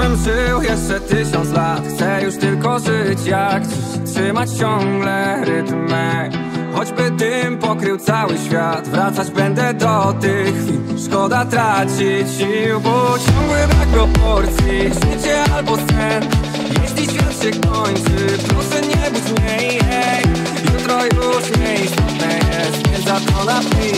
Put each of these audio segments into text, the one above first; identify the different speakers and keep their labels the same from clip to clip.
Speaker 1: bym żył jeszcze 1000 lat. Chcę już tylko żyć jak dziś, trzymać ciągle rytm mej. Choćby dym pokrył cały świat, wracać będę do tych chwil. Szkoda tracić sił, bo ciągły brak proporcji. Życie albo sen, jeśli świat się kończy, proszę nie być mniej. Jutro już nieistotne jest, więc za to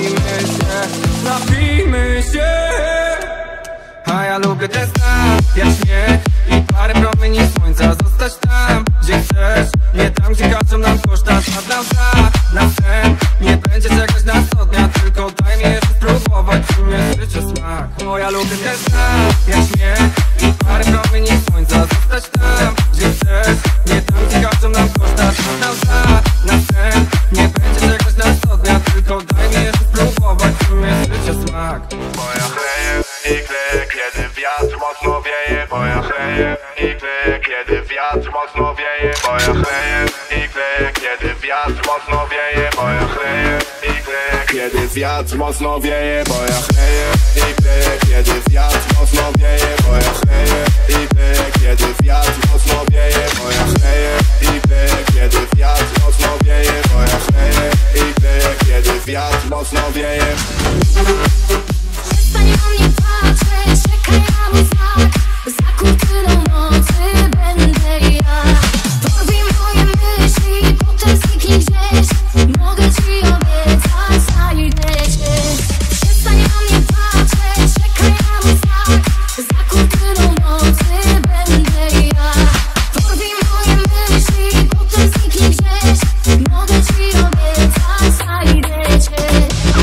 Speaker 1: napijmy się. A ja lubię ten stan, jak śnieg i parę promieni słońca. Zostać tam, gdzie chcesz, nie tam, gdzie każą nam koszta. Spadam na sen, nie będzie czekać na 100 dnia, tylko daj mi jeszcze spróbować, czym jest życie smak. O, ja lubię ten stan, jak śnieg i parę promieni słońca. Zostać tam, gdzie chcesz, nie tam, gdzie każą nam koszta. Spadam na sen, nie będzie czekać na 100 dnia, tylko daj mi jeszcze spróbować, czym jest życie smak.
Speaker 2: Bo ja chleję i kleję, kiedy wiatr mocno wieje. Bo ja chleję i kleję, kiedy wiatr mocno wieje. Bo ja chleję i kleję, kiedy wiatr mocno wieje. Bo ja chleję i kleję, kiedy wiatr mocno wieje. Bo ja chleję i kleję, kiedy wiatr mocno wieje. Bo ja chleję i kleję, kiedy wiatr mocno wieje. Bo ja chleję i kleję, kiedy wiatr mocno wieje. Bo ja chleję i kleję, kiedy wiatr mocno wieje.
Speaker 3: Przestań na mnie patrzeć, czekaj na mój znak. Za kurtyną nocy będę ja. Porwij moje myśli, potem zniknij gdzieś. Mogę ci obiecać, znajdę cię. Przestań na mnie patrzeć, czekaj na mój znak. Za kurtyną nocy będę ja. Porwij moje myśli, potem zniknij gdzieś. Mogę ci obiecać, znajdę cię.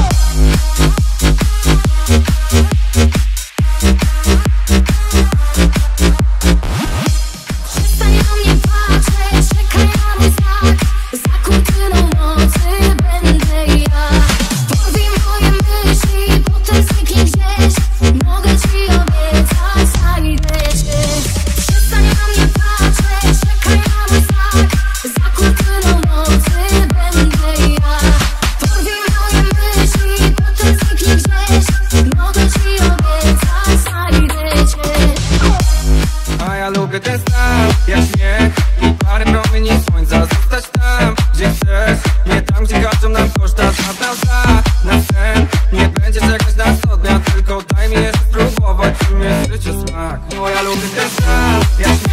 Speaker 3: Przestań na mnie patrzeć, czekaj na mój znak. Za kurtyną nocy będę ja. Porwij moje myśli, potem zniknij gdzieś. Mogę ci obiecać, znajdę cię. Przestań na mnie patrzeć, czekaj na mój znak. Za kurtyną nocy będę ja. Porwij moje myśli, potem zniknij gdzieś. Mogę ci obiecać, znajdę cię.
Speaker 1: A ja lubię ten stan, jak śnieg i parę promieni słońca. Zostać tam, gdzie chcesz, nie tam, gdzie każą nam koszta. Spadam na sen, nie będzie czekać na 100 dnia, tylko daj mi jeszcze spróbować, czym jest życie smak. O, ja lubię ten stan, jak